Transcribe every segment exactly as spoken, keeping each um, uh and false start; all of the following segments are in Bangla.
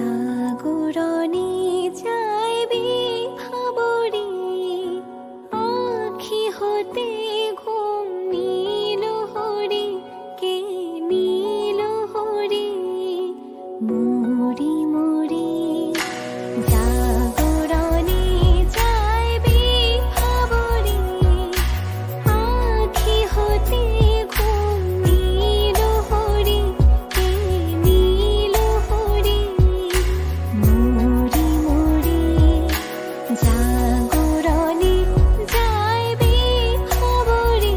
জাগরণে যাইবি ভাবরে আখি হতে ঘুম নীল হরি কে নীল হরি মুড়ি মুড়ি জাগরণে যাইবি ভাবরে আখি হতে ঘুম নীল হরি কে নীল হরি মুড়ি মুড়ি জাগরণে যাইবি ভাবরে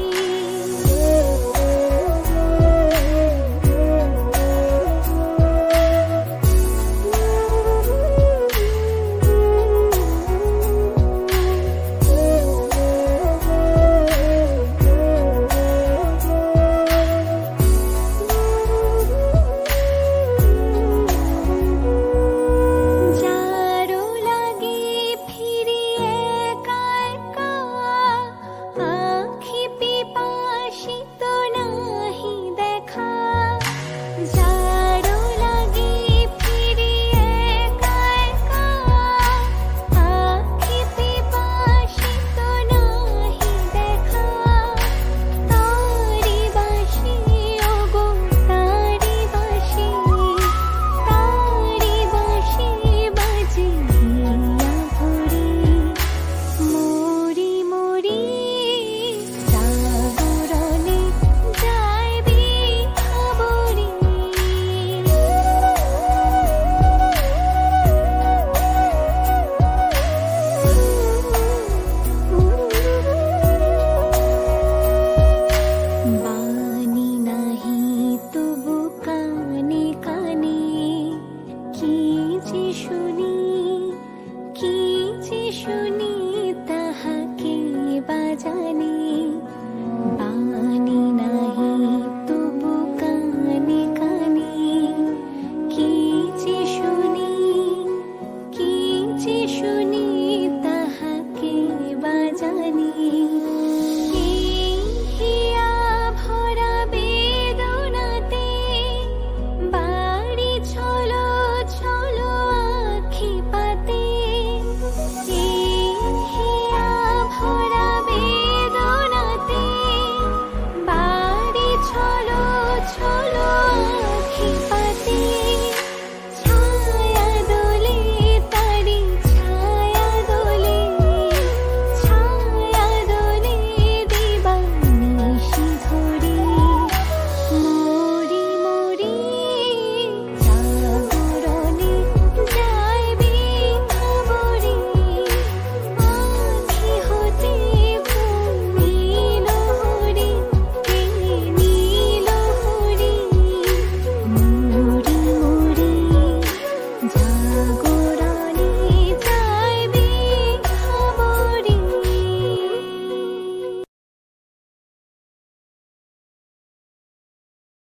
যারো লাগে ফিরি একা একা আখি পিপাসিত নাহি দেখা যারো লাগে ফিরি একা একা আখি পিপাসিত নাহি দেখা তারি বাসি ওগো তারি বাসি তারি বাসি বাজিয়া ভরি মুড়ি মুড়ি জাগরণে যাইবি ভাবরে বাণী নাহি তবু কানে কানে কি যে শুনি কি যে শুনি তাহাকে বাজানে বাণী নাহি তবু কানে কানে কি যে শুনি কি যে শুনি তাহাকে বাজানে হিয়া ভরা বেদনাতে বাড়ি চলো চলো আখি পাতে হিয়া ভরা বেদনাতে বাড়ি চলো চলো আখি পাতে ছায়া দোলে তারি ছায়া দোলে ছায়া দোলে দিবানিশি ধরে মুড়ি মুড়ি জাগরণে যাইবি ভাবরে আখি হতে ঘুম নীল হরি কে নীল হরি মুড়ি মুড়ি জাগরণে